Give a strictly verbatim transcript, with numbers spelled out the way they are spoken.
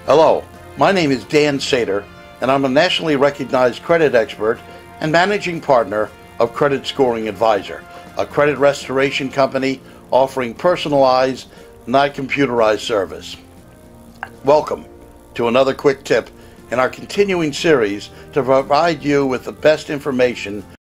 Hello, my name is Dan Sater, and I'm a nationally recognized credit expert and managing partner of Credit Scoring Advisor, a credit restoration company offering personalized, not computerized service. Welcome to another quick tip in our continuing series to provide you with the best information